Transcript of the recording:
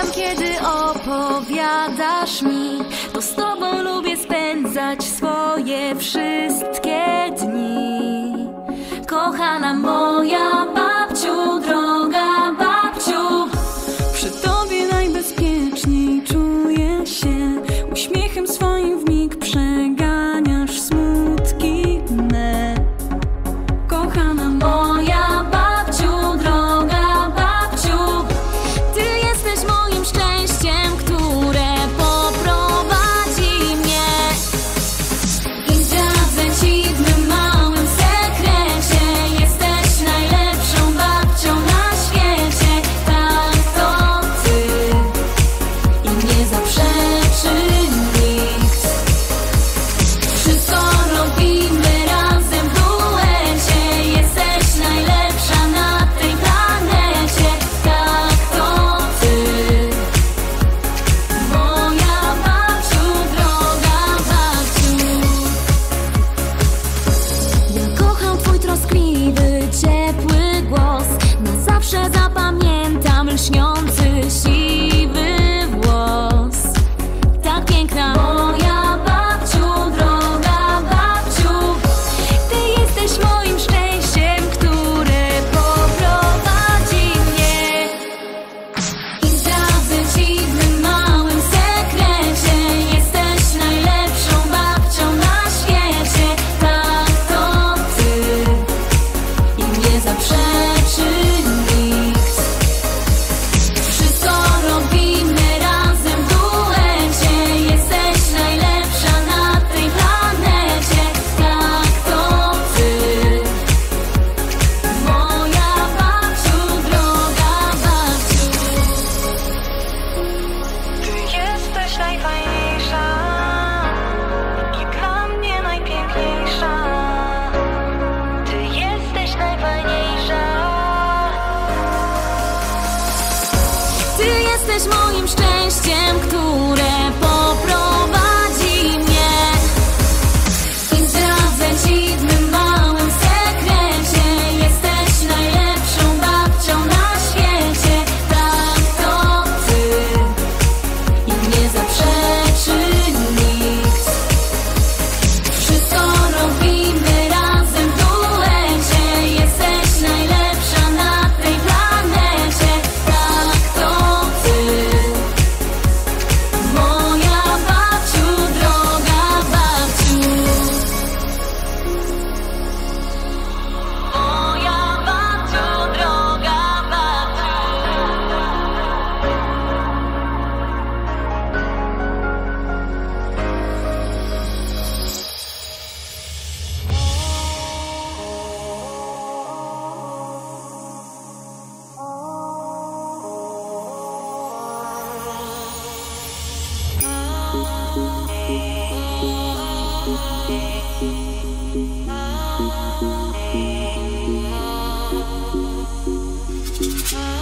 kiedy opowiadasz mi, to z tobą lubię spędzać swoje wszystkie dni. Kochana moja babciu, droga babciu, przy tobie najbezpieczniej czuję się. Uśmiechem swoim w mig przeganiasz smutki me. Kochana moja babciu, droga babciu, ty jesteś moim szczęściem, które poprowadzi mnie. I zdradzę ci w mym małym sekrecie, jesteś najlepszą babcią na świecie. Tak, to ty i nie zaprzeczy nikt. Wszystko robimy razem w duecie, jesteś najlepsza na tej planecie. Tak, to ty, moja babciu, droga babciu. Ja kocham twój troskliwy, ciepły głos, na zawsze zapamiętam lśniący, siwy włos. Tak piękna moja babciu, droga babciu, ty jesteś moim szczęściem, które poprowadzi mnie. I zdradzę ci w mym małym sekrecie, jesteś najlepszą babcią na świecie. Tak, to ty i nie zaprzeczy nikt. Wszystko robimy razem w duecie, jesteś najlepsza na tej planecie. Tak, to ty, moja babciu, droga babciu. Ty jesteś najfajniejsza i dla mnie najpiękniejsza. Ty jesteś najfajniejsza. Ty jesteś moim szczęściem, które poprowadzi mnie. I zdradzę ci w mym małym sekrecie, jesteś najlepszą babcią na świecie. Tak, to ty i nie zaprzeczy nikt. Wszystko robimy razem w duecie, jesteś najlepsza na tej planecie. Tak, to ty, moja babciu, droga babciu. Moja babciu, droga babciu. Ah